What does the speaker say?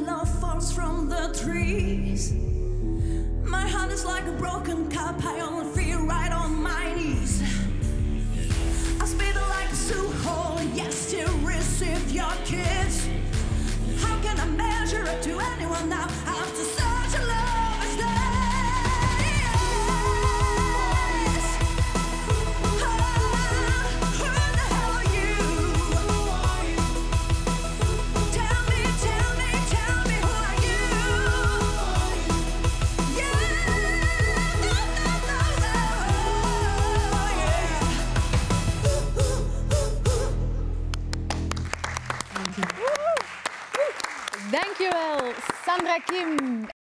when love falls from the trees. My heart is like a broken cup, I only feel right on my knees. I spit like a sewer hole, yes, to receive your kiss. How can I measure it to anyone now after such a lover's day? Dankjewel, Sandra Kim.